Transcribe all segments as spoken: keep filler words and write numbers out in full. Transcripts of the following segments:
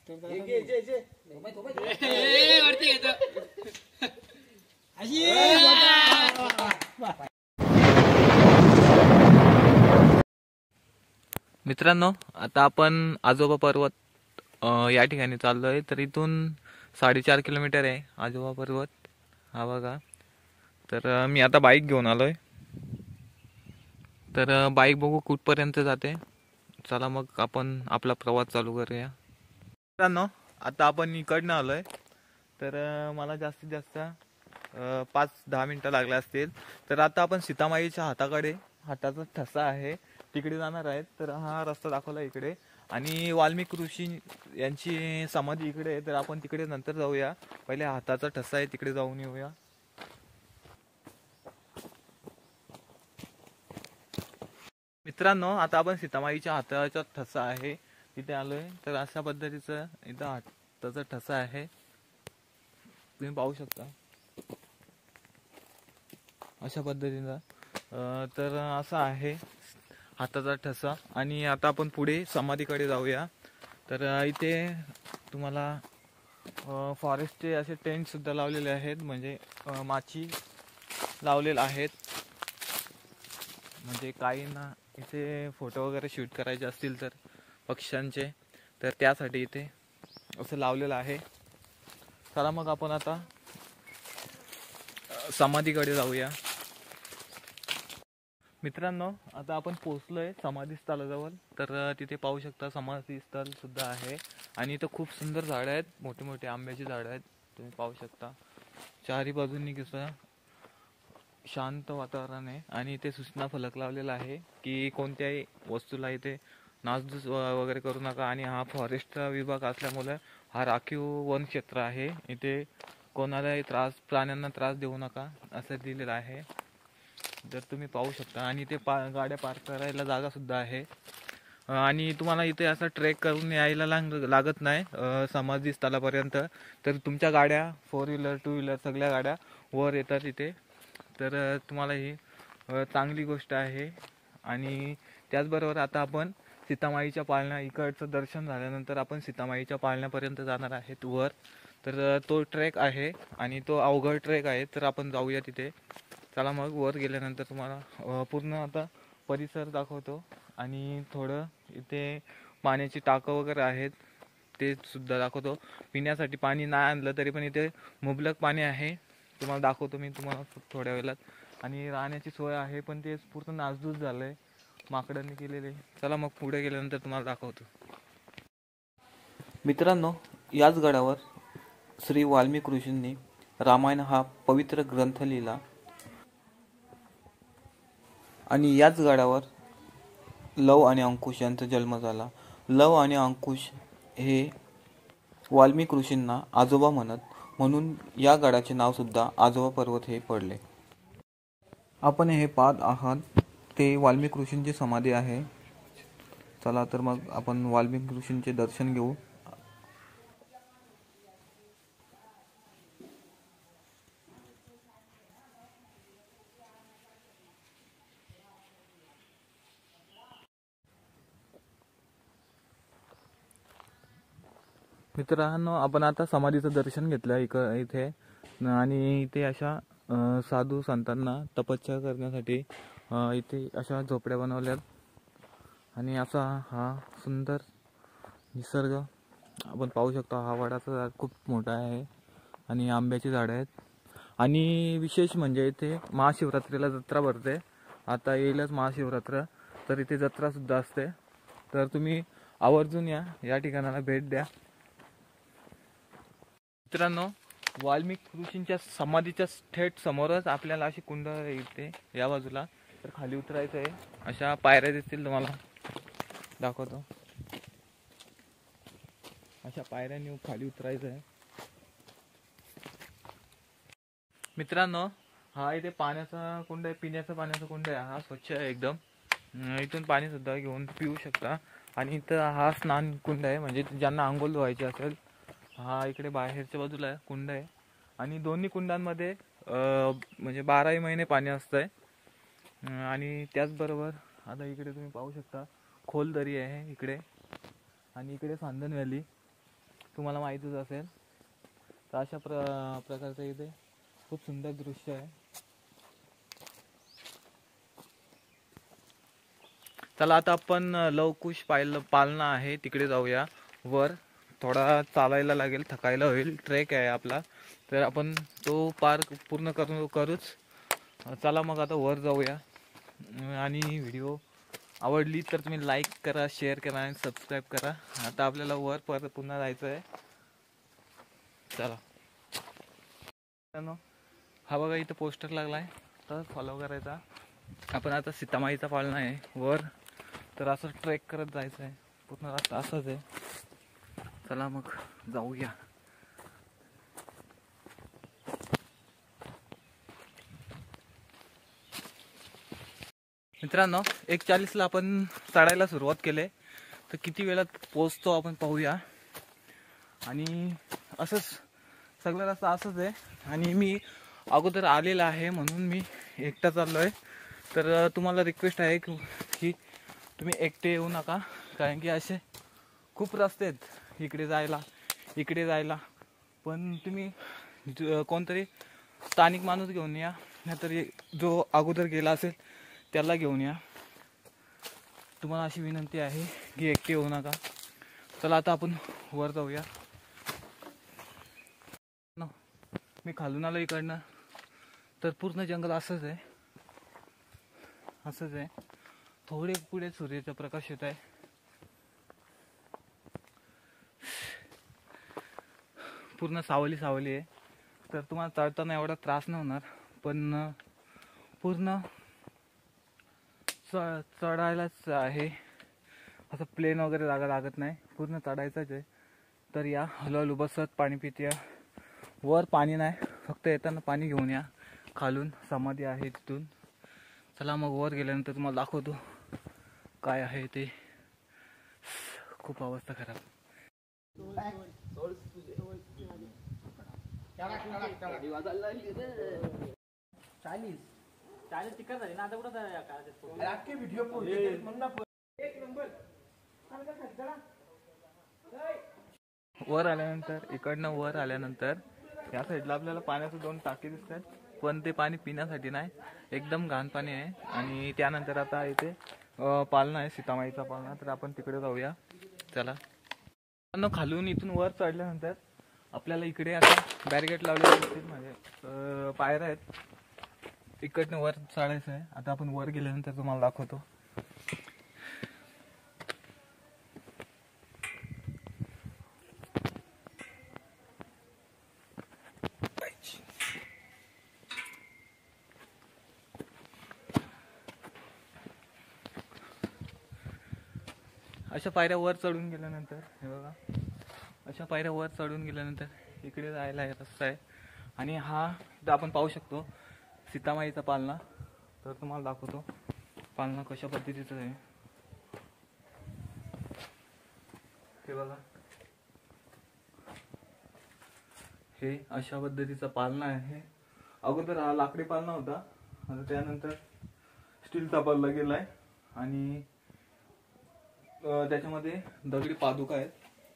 मित्रांनो, आता आपण आजोबा पर्वत या ठिकाणी चाललोय. तर इथून साडेचार किलोमीटर आहे आजोबा पर्वत हा बघा. तर मी आता बाईक घेऊन आलोय. तर बाईक बघू कुठपर्यंत जाते. चला मग आपण आपला प्रवास चालू करूया. मित्रांनो, आता आपण इकडनं आलोय. तर मला जास्तीत जास्त पाच दहा मिनटं लागले असतील. तर आता आपण सीतामाईच्या हाताकडे हाताचा ठसा आहे तिकडे जाणार आहेत. तर हा रस्ता दाखवला इकडे आणि वाल्मिकी ऋषी यांची समाधी इकडे आहे. तर आपण तिकडे नंतर जाऊया. पहिले हाताचा ठसा आहे तिकडे जाऊन येऊया. मित्रांनो, आता आपण सीतामाईच्या हाताचा ठसा आहे तिथे आलोय. तर अशा पद्धतीचं इथं हाताचा ठसा आहे, तुम्ही पाहू शकता अशा पद्धतीचा. तर असा आहे हाताचा ठसा. आणि आता आपण पुढे समाधीकडे जाऊया. तर इथे तुम्हाला फॉरेस्टचे असे टेंट सुद्धा लावलेले आहेत, म्हणजे माची लावलेले आहेत. म्हणजे काहींना इथे फोटो वगैरे शूट करायचे असतील तर पक्ष्यांचे, तर त्यासाठी इथे असं लावलेलं आहे. चला मग आपण आता समाधीकडे जाऊया. मित्रांनो, आता आपण पोहोचलोय समाधी स्थळाजवळ. तर तिथे पाहू शकता समाधी स्थळ सुद्धा आहे आणि इथं खूप सुंदर झाडं आहेत, मोठे मोठे आंब्याची झाडं आहेत, तुम्ही पाहू शकता. चारी बाजूंनी कसं शांत वातावरण आहे आणि इथे सूचना फलक लावलेला आहे की कोणत्याही वस्तूला इथे नासधूस वगैरे करू नका. आणि हा फॉरेस्टचा विभाग असल्यामुळे हा राखीव वन क्षेत्र आहे. इथे कोणालाही त्रास प्राण्यांना त्रास देऊ नका असं दिलेलं आहे, जर तुम्ही पाहू शकता. आणि इथे पा गाड्या पार्क करायला जागा सुद्धा आहे. आणि तुम्हाला इथे असं ट्रेक करून यायला लाग लागत नाही समाधी स्थळापर्यंत. तर तुमच्या गाड्या फोर व्हीलर टू व्हीलर सगळ्या गाड्या वर येतात इथे. तर तुम्हाला ही चांगली गोष्ट आहे. आणि त्याचबरोबर आता आपण सीतामाईच्या पाळण्या इकडचं दर्शन झाल्यानंतर आपण सीतामाईच्या पाळण्यापर्यंत जाणार आहेत वर. तर तो ट्रेक आहे आणि तो अवघड ट्रेक आहे. तर आपण जाऊया तिथे. चला मग वर गेल्यानंतर तुम्हाला पूर्ण आता परिसर दाखवतो. आणि थोडं इथे पाण्याची टाकं वगैरे आहेत ते सुद्धा दाखवतो. पिण्यासाठी पाणी नाही आणलं तरी पण इथे मुबलक पाणी आहे, तुम्हाला दाखवतो मी तुम्हाला थोड्या वेळात. आणि राहण्याची सोय आहे, पण ते पूर्ण नासधूस झालं आहे, माकडांनी केलेले. चला मग पुढे गेल्यानंतर तुम्हाला दाखवतो. मित्रांनो, याच गडावर श्री वाल्मिकी ऋषींनी रामायण हा पवित्र ग्रंथ लिहिला. आणि याच गडावर लव आणि अंकुश यांचा जन्म झाला. लव आणि अंकुश हे वाल्मिकी ऋषींना आजोबा म्हणत, म्हणून या गडाचे नाव सुद्धा आजोबा पर्वत हे पडले. आपण हे पाहत आहात ते वाल्मिकी ऋषींची समाधी आहे. चला तर मग आपण वाल्मिकी ऋषींचे दर्शन घेऊ. मित्रांनो, आपण आता समाधीचं दर्शन घेतलं इक इथे. आणि इथे अशा साधू संतांना तपश्चर्या करण्यासाठी इथे अशा झोपड्या बनवल्यात. आणि असा हा सुंदर निसर्ग आपण पाहू शकतो. हा वडाचा झाड खूप मोठा आहे आणि आंब्याची झाडं आहेत. आणि विशेष म्हणजे इथे महाशिवरात्रीला जत्रा भरते. आता येईलच महाशिवरात्र, तर इथे जत्रा सुद्धा असते. तर तुम्ही आवर्जून या या ठिकाणाला भेट द्या. मित्रांनो, वाल्मिकी ऋषींच्या समाधीच्या थेट समोरच आपल्याला अशी कुंड येते या बाजूला. तर खाली उतरायचं आहे. अशा पायऱ्या दिसतील तुम्हाला, दाखवतो. अशा पायऱ्यांनी खाली उतरायचं आहे. मित्रांनो, हा इथे पाण्याचा कुंड आहे, पिण्याचा पाण्याचा कुंड आहे. हा स्वच्छ आहे एकदम. इथून पाणी सुद्धा घेऊन पिऊ शकता. आणि इथं हा स्नान कुंड आहे, म्हणजे ज्यांना आंघोळ धुवायची असेल. हा इकडे बाहेरच्या बाजूला कुंड आहे. आणि दोन्ही कुंडांमध्ये म्हणजे बाराही महिने पाणी असतंय. आणि त्याचबरोबर आता इकडे तुम्ही पाहू शकता खोल दरी आहे इकडे. आणि इकडे सांदन व्हॅली. तुम्हाला माहीतच असेल. तर अशा प्र प्रकारचं इथे खूप सुंदर दृश्य आहे. चला आता आपण लवकुश पाहिलं पालना आहे तिकडे जाऊया. वर थोडा चालायला लागेल, थकायला होईल, ट्रेक आहे आपला, तर आपण तो पार पूर्ण करू करूच. चला मग आता वर जाऊया. आणि व्हिडिओ आवडली तर तुम्ही लाईक करा, शेअर करा आणि सबस्क्राईब करा. आता आपल्याला वर परत पुन्हा जायचं आहे. चला. हा बघा इथं पोस्टर लागला आहे, तर फॉलो करायचा. आपण आता सीतामाईचा पाळणा आहे वर, तर असं ट्रेक करत जायचं आहे. पूर्ण रस्ता असाच आहे. चला मग जाऊया. मित्रांनो एक चाळीसला आपण चढायला सुरुवात केली, तर किती वेळात पोचतो आपण पाहूया. आणि असंच सगळं रस्ता असंच आहे. आणि मी अगोदर आलेला आहे म्हणून मी एकटा चाललो आहे. तर तुम्हाला रिक्वेस्ट आहे की तुम्ही एकटे येऊ नका, कारण की असे खूप रस्ते आहेत इकडे जायला इकडे जायला. पण तुम्ही कोणतरी स्थानिक माणूस घेऊन या, नाहीतर जो अगोदर गेला असेल त्याला घेऊन या. तुम्हाला अशी विनंती आहे की एकटे येऊ नका. चला आता आपण वर जाऊया. मी खालून आलो इकडनं, तर पूर्ण जंगल असंच आहे असंच आहे थोडे पुढे सूर्याचा प्रकाश येत आहे. पूर्ण सावली सावली आहे, तर तुम्हाला चढताना एवढा त्रास नाही होणार. पण पूर्ण च चढायलाच आहे, असं प्लेन वगैरे जागा लागत नाही, पूर्ण चढायचंच आहे. तर या हळूहळू बसत पाणी पित या. वर पाणी नाही, फक्त येताना पाणी घेऊन या. खालून समाधी आहे तिथून. चला मग वर गेल्यानंतर तुम्हाला दाखवतो काय आहे ते. खूप अवस्था खराब. चालीस चालीस तिकट झाली ना आता कुठं वर आल्यानंतर इकडनं वर आल्यानंतर या साईडला आपल्याला पाण्याचे दोन टाके दिसतात, पण ते पाणी पिण्यासाठी नाही, एकदम घाण पाणी आहे. आणि त्यानंतर आता इथे पालना आहे, सीतामाईचा पालना, तर आपण तिकडे जाऊया. चला. खालून इथून वर चढल्यानंतर आपल्याला इकडे आता बॅरिकेड लावलेले दिसतील, म्हणजे पायऱ्या आहेत. इकडनं वर चढायचं आहे. आता आपण वर गेल्यानंतर तुम्हाला दाखवतो. अशा पायऱ्या वर चढून गेल्यानंतर हे बघा, अशा पायऱ्या वर चढून गेल्यानंतर इकडे जायला आहे रस्ता आहे. आणि हा इथं आपण पाहू शकतो सीतामाईचा पालना. तर तुम्हाला दाखवतो पालना कशा पद्धतीचं आहे. हे बघा, हे अशा पद्धतीचा पालना आहे. अगोदर हा लाकडी पालना होता, आता त्यानंतर स्टीलचा पालना गेलाय. आणि त्याच्यामध्ये दगडी पादुका आहेत.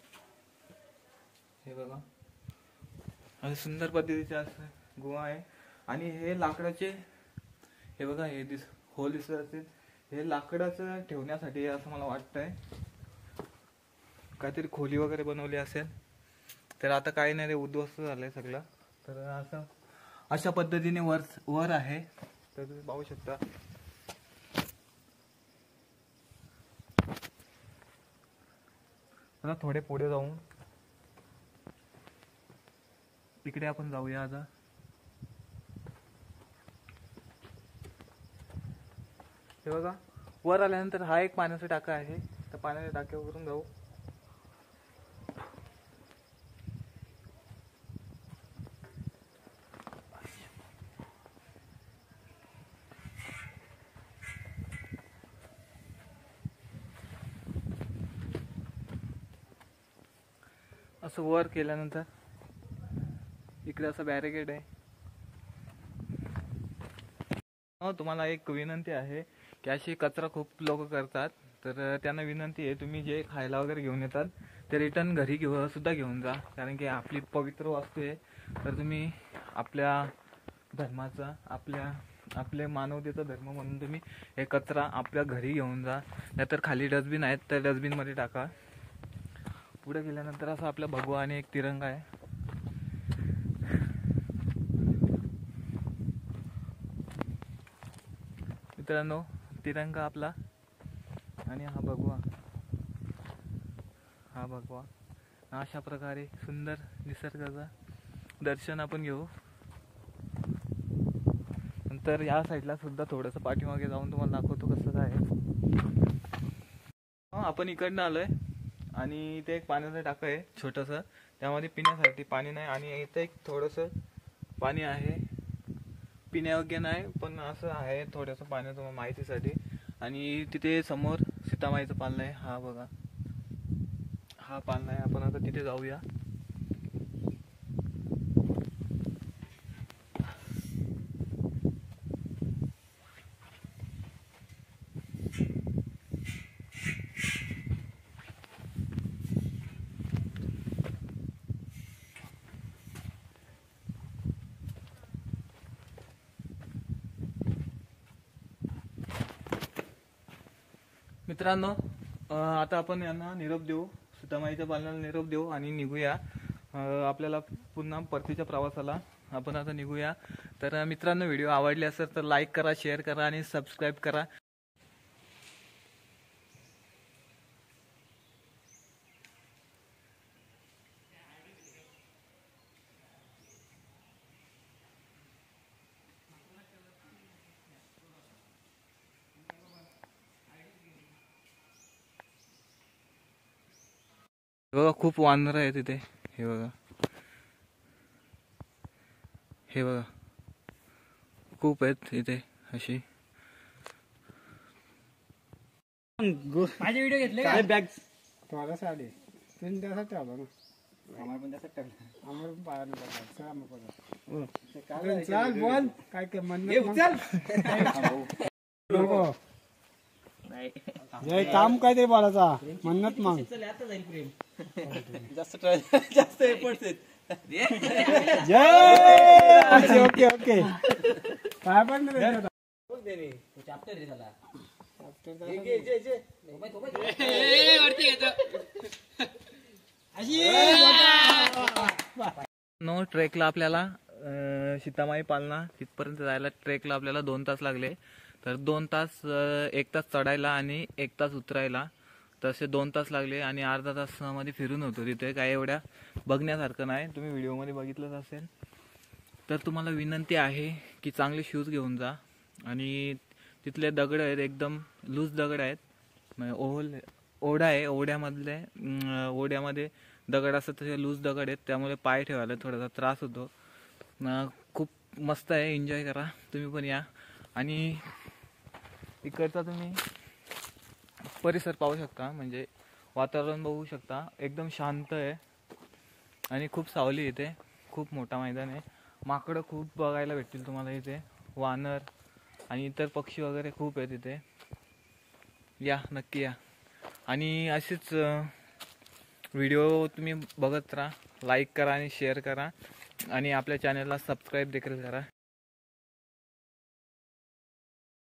हे बघा, असे सुंदर पद्धतीचे असं गुहा आहे. आणि हे लाकडाचे, हे बघा, हे दिस होल दिसत असतील, हे लाकडाचं ठेवण्यासाठी असं मला वाटतंय. काहीतरी खोली वगैरे बनवली असेल. तर आता काही नाही, रे उद्ध्वस्त झालंय सगळं. तर असं अशा पद्धतीने वर वर आहे. तर तुम्ही पाहू शकता. आता थोडे पुढे जाऊन तिकडे आपण जाऊया. आता हे बघा, वर आल्यानंतर हा एक पाण्याचा टाका आहे. त्या पाण्याच्या टाक्यावरून जाऊ. असं वर केल्यानंतर इकडे असं बॅरिकेड आहे. तुम्हाला एक विनंती आहे की अशी कचरा खूप लोक करतात, तर त्यांना विनंती आहे तुम्ही जे खायला वगैरे घेऊन येतात ते रिटर्न घरी घेऊ सुद्धा घेऊन जा, कारण की आपली पवित्र वास्तू आहे. तर तुम्ही आपल्या धर्माचा, आपल्या आपले मानवतेचा धर्म म्हणून तुम्ही हे कचरा आपल्या घरी घेऊन जा, नाहीतर खाली डस्टबिन आहेत त्या डस्टबिनमध्ये टाका. पुढे गेल्यानंतर असं आपल्या भगवा आणि एक तिरंगा आहे. मित्रांनो, तिरंगा आपला आणि हा भगवा, हा भगवा. अशा प्रकारे सुंदर निसर्गाचा दर्शन आपण घेऊ. नंतर या साईडला सुद्धा थोडंसं पाठीमागे जाऊन तुम्हाला दाखवतो कसं काय आहे. आपण इकडनं आलोय आणि इथे एक पाण्याचं टाकं आहे छोटंसं, त्यामध्ये पिण्यासाठी पाणी नाही, आणि इथे एक थोडंसं पाणी आहे, पिण्यायोग्य नाही पण असं आहे थोडंसं पाण्याचं माहितीसाठी. आणि तिथे समोर सीतामाईचं पालणं आहे. हा बघा, हा पालणं आहे. आपण आता तिथे जाऊया. मित्रांनो, आता आपण यांना निरोप देऊ, सीतामाईच्या पालनाला निरोप देऊ आणि निघूया आपल्याला पुन्हा परतीच्या प्रवासाला. आपण आता निघूया. तर मित्रांनो, व्हिडिओ आवडले असेल तर लाईक करा, शेअर करा आणि सबस्क्राईब करा. बघा, खूप वानर आहे तिथे. हे बघा, हे बघा, खूप आहेत इथे अशी. माझे व्हिडिओ घेतले का? बॅग थोडा साडी तुम्ही त्यासाठी आलो ना. आम्हाला पण त्यासाठी टाकलं. आम्हाला पण पाया नाही चाल बोल काय काय म्हणणं नको. जय काम काय तरी बोलायचा म्हणत मग जास्त जास्त एफर्ट्स आहेत. जय ओके ओके काय पण चॅप्टर रे झाला. नो ट्रेकला आपल्याला सीतामाई पालना तिथपर्यंत जायला ट्रेकला आपल्याला दोन तास लागले. तर दोन तास, एक तास चढायला आणि एक तास उतरायला, तसे दोन तास लागले. आणि अर्धा तासामध्ये फिरून होतो. तिथे काय एवढ्या बघण्यासारखं नाही, तुम्ही व्हिडिओमध्ये बघितलंच असेल. तर तुम्हाला विनंती आहे की चांगले शूज घेऊन जा. आणि तिथले दगड आहेत, एकदम लूज दगड आहेत. ओहल ओढा आहे, ओढ्यामधले ओढ्यामध्ये दगड असतात तसे लूज दगड आहेत, त्यामुळे पाय ठेवायला थोडासा त्रास होतो. खूप मस्त आहे, एन्जॉय करा तुम्ही पण या. आणि इकडचा तुम्ही परिसर पाहू शकता, म्हणजे वातावरण बघू शकता, एकदम शांत आहे आणि खूप सावली इथे. खूप मोठा मैदान आहे. माकडं खूप बघायला भेटतील तुम्हाला इथे, वानर आणि इतर पक्षी वगैरे खूप आहेत इथे. या नक्की या. आणि असेच व्हिडिओ तुम्ही बघत राहा, लाईक करा आणि शेअर करा आणि आपल्या चॅनलला सबस्क्राईब देखील करा.